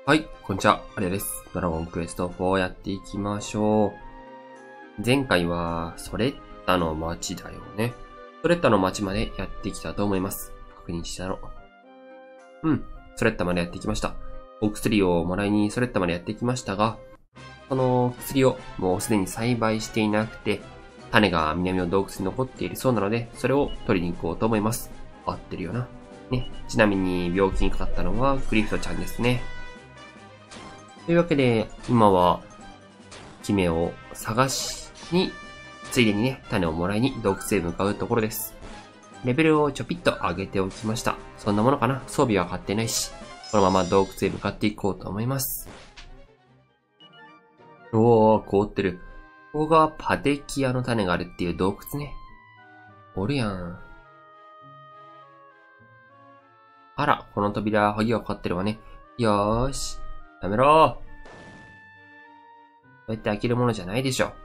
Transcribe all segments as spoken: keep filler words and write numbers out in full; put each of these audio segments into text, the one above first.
はい、こんにちは、アリアです。ドラゴンクエストフォーやっていきましょう。前回は、ソレッタの町だよね。ソレッタの町までやってきたと思います。確認したろ。うん、ソレッタまでやってきました。お薬をもらいにソレッタまでやってきましたが、その薬をもうすでに栽培していなくて、種が南の洞窟に残っているそうなので、それを取りに行こうと思います。合ってるよな。ね。ちなみに病気にかかったのはクリフトちゃんですね。というわけで、今は、姫を探しに、ついでにね、種をもらいに洞窟へ向かうところです。レベルをちょぴっと上げておきました。そんなものかな。装備は買ってないし、このまま洞窟へ向かっていこうと思います。おー、凍ってる。ここがパデキアの種があるっていう洞窟ね。おるやん。あら、この扉、鍵がかかってるわね。よーし。やめろー。そうやって開けるものじゃないでしょ。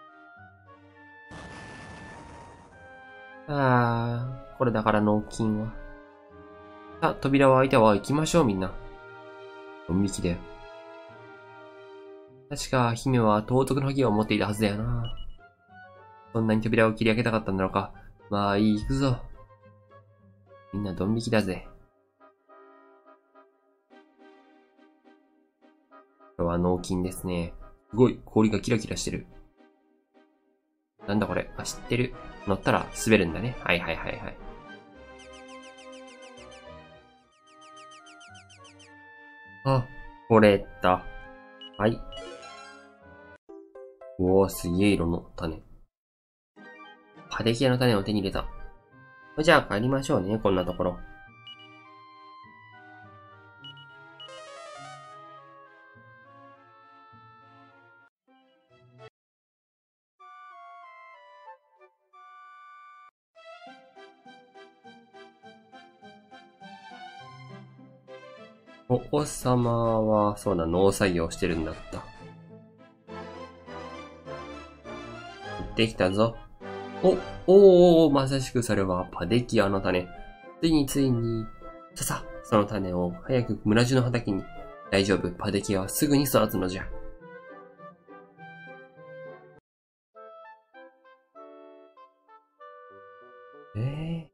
あー、これだから納金は。さあ、扉は開いたわ。行きましょう、みんな。ドン引きだよ。確か、姫は盗賊の鍵を持っていたはずだよな。そんなに扉を切り開けたかったんだろうか。まあいい、行くぞ。みんなドン引きだぜ。これは納金ですね。すごい、氷がキラキラしてる。なんだこれ。あ、知ってる。乗ったら滑るんだね。はいはいはいはい。あ、取れた。はい。おー、すげえ色の種。パデキアの種を手に入れた。じゃあ帰りましょうね、こんなところ。お子様は、そうだ、農作業してるんだった。できたぞ。お、おー、まさしくそれはパデキアの種。ついについに、ささ、その種を早く村中の畑に。大丈夫、パデキアはすぐに育つのじゃ。え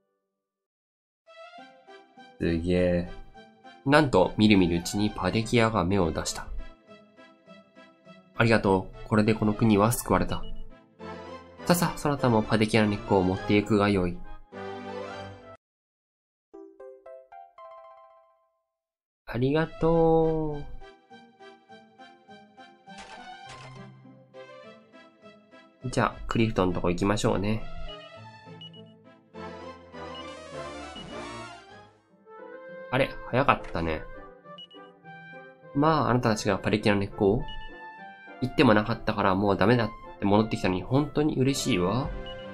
ー、すげえ。なんと、みるみるうちにパデキアが芽を出した。ありがとう。これでこの国は救われた。ささ、そなたもパデキアの根っこを持っていくがよい。ありがとう。じゃあ、クリフトンのとこ行きましょうね。あれ、早かったね。まあ、あなたたちがパデキアの根っこを言ってもなかったからもうダメだって戻ってきたのに本当に嬉しいわ。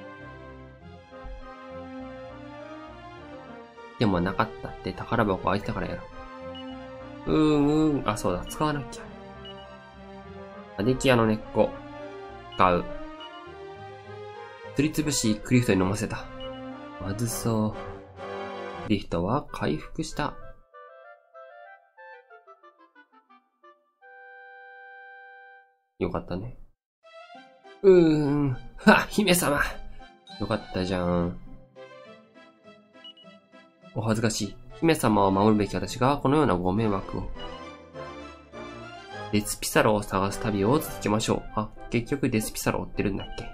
でもなかったって宝箱開いてたからやろ。うーん、うーん。あ、そうだ。使わなきゃ。パデキアの根っこ。使う。すりつぶし、クリフトに飲ませた。まずそう。クリフトは回復した。よかったね。うーん。は、姫様。よかったじゃん。お恥ずかしい。姫様を守るべき私がこのようなご迷惑を。デスピサロを探す旅を続けましょう。あ、結局デスピサロを追ってるんだっけ。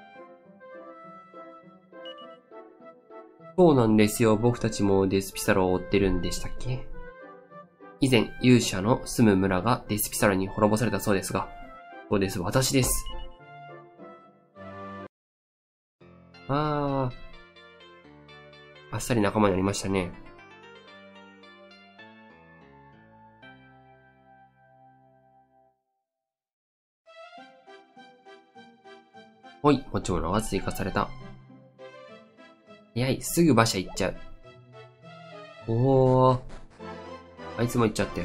そうなんですよ。僕たちもデスピサロを追ってるんでしたっけ。以前、勇者の住む村がデスピサロに滅ぼされたそうですが、そうです。私です。あー。あっさり仲間になりましたね。ほい、持ち物が追加された。やい、すぐ馬車行っちゃう。おー。あいつも行っちゃったよ。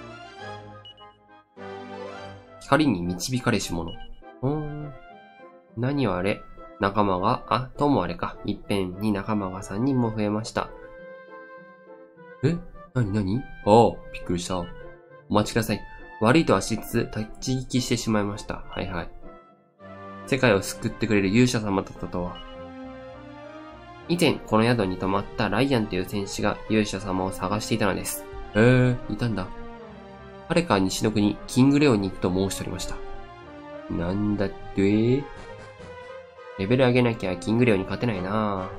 光に導かれし者。おーん。何はあれ仲間が、あ、ともあれか。いっぺんに仲間がさんにんも増えました。えなになにああ、びっくりした。 お待ちください。悪いとはしつつ、立ち聞きしてしまいました。はいはい。世界を救ってくれる勇者様だったとは。以前、この宿に泊まったライアンという戦士が勇者様を探していたのです。へえ、いたんだ。彼か西の国、キングレオンに行くと申しておりました。なんだってレベル上げなきゃキングレオンに勝てないな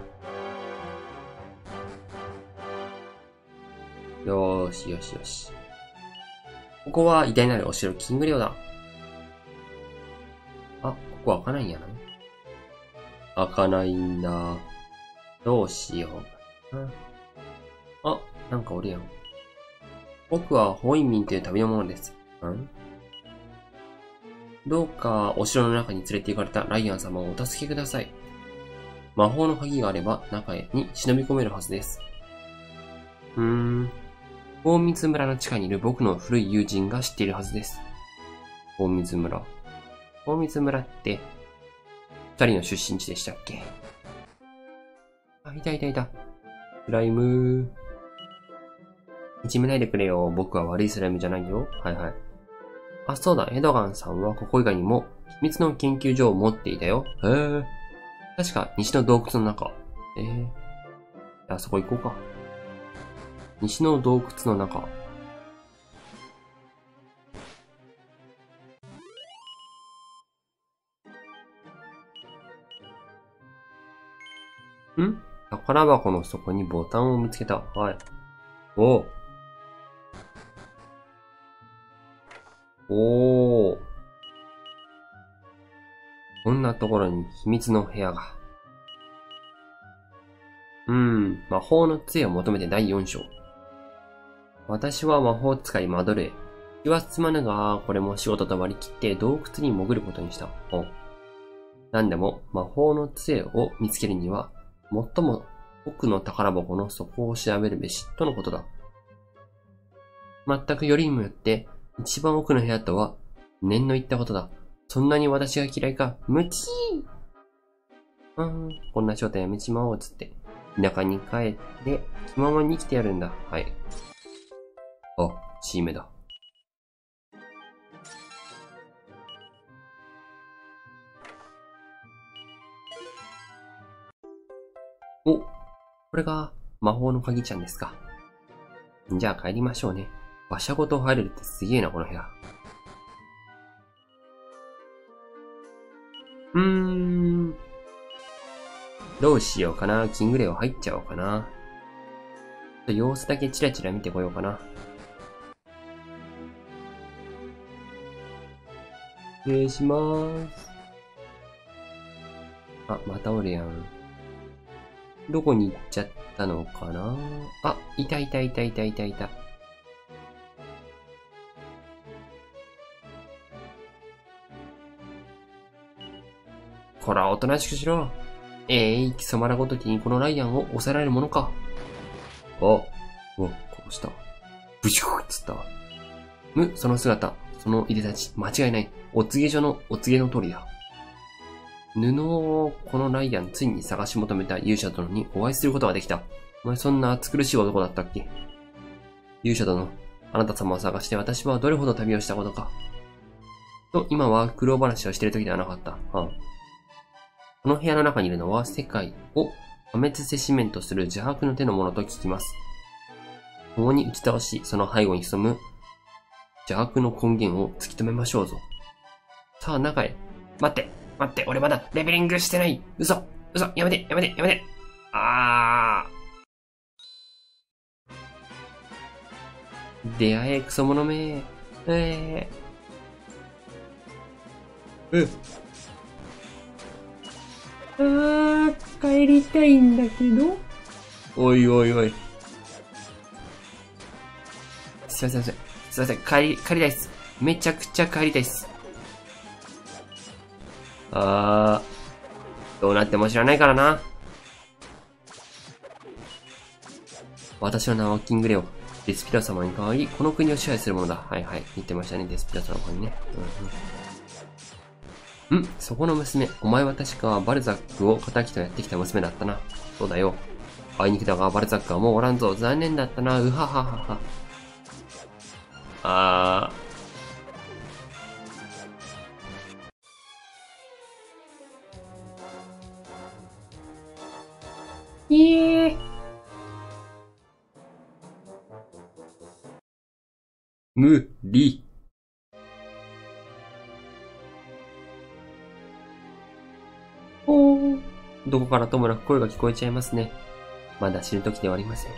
ぁ。よーしよしよし。ここは偉大なるお城キングレオだ。あ、ここ開かないんやな。開かないんだ。どうしようかな。あ、なんかおるやん。僕はホイミンという旅の者です。んどうかお城の中に連れて行かれたライアン様をお助けください。魔法の鍵があれば中へに忍び込めるはずです。うーん。大水村の地下にいる僕の古い友人が知っているはずです。大水村。大水村って、二人の出身地でしたっけ？あ、いたいたいた。スライムー。いじめないでくれよ。僕は悪いスライムじゃないよ。はいはい。あ、そうだ。エドガンさんはここ以外にも秘密の研究所を持っていたよ。へえ。確か西の洞窟の中。ええ。あそこ行こうか。西の洞窟の中。ん？宝箱の底にボタンを見つけた。はい。おう。おー。こんなところに秘密の部屋が。うーん、魔法の杖を求めてだいよん章。私は魔法使いマドレー。気は進まぬが、これも仕事と割り切って洞窟に潜ることにした。おう。なんでも魔法の杖を見つけるには、最も奥の宝箱の底を調べるべし、とのことだ。全くよりにもよって、一番奥の部屋とは、念の言ったことだ。そんなに私が嫌いか、ムキー。うーん、こんな正体やめちまおう、つって。田舎に帰って、気ままに生きてやるんだ。はい。あ、シーメだ。お、これが魔法の鍵ちゃんですか。じゃあ帰りましょうね。馬車ごと入れるってすげえな、この部屋。うーん。どうしようかな。キングレオ入っちゃおうかな。様子だけチラチラ見てこようかな。失礼しまーす。あ、またおるやん。どこに行っちゃったのかな。あ、いたいたいたいたいたいた。こら、おとなしくしろ。ええー、貴様らごときにこのライアンを抑えられるものか。あ、うわ、殺した。ブシューっつったわ。む、その姿、そのいでたち、間違いない。お告げ所のお告げの通りだ。布をこのライアンついに探し求めた勇者殿にお会いすることができた。お前そんな暑苦しい男だったっけ？勇者殿、あなた様を探して私はどれほど旅をしたことか。と、今は苦労話をしている時ではなかった。はあ、この部屋の中にいるのは世界を破滅せしめんとする邪悪の手のものと聞きます。共に打ち倒し、その背後に潜む邪悪の根源を突き止めましょうぞ。さあ、中へ。待って待って、俺まだレベリングしてない。嘘嘘やめてやめてやめてあー。出会え、クソ者め。えー。うん。あー、帰りたいんだけど。おいおいおい。すいませんすいません。すいません。帰り、帰りたいっす。めちゃくちゃ帰りたいっす。あー。どうなっても知らないからな。私の名はキングレオ。デスピラ様に代わり、この国を支配するものだ。はいはい。言ってましたね、デスピラ様の方にね。うん、うん。んそこの娘。お前は確かバルザックを仇とやってきた娘だったな。そうだよ。あいにくだが、バルザックはもうおらんぞ。残念だったな。うはははは。 あー。いえー。無理。おー。どこからともなく声が聞こえちゃいますね。まだ死ぬ時ではありません。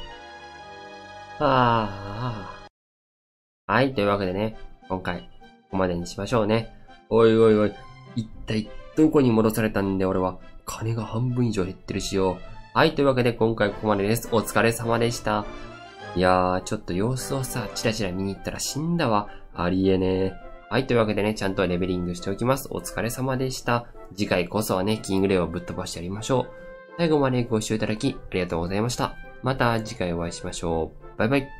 ああ。はい、というわけでね、今回、ここまでにしましょうね。おいおいおい、一体どこに戻されたんだよ俺は。金が半分以上減ってるしよ。はい、というわけで今回ここまでです。お疲れ様でした。いやー、ちょっと様子をさ、チラチラ見に行ったら死んだわ。ありえねえ。はい、というわけでね、ちゃんとレベリングしておきます。お疲れ様でした。次回こそはね、キングレイをぶっ飛ばしてやりましょう。最後までご視聴いただきありがとうございました。また次回お会いしましょう。バイバイ。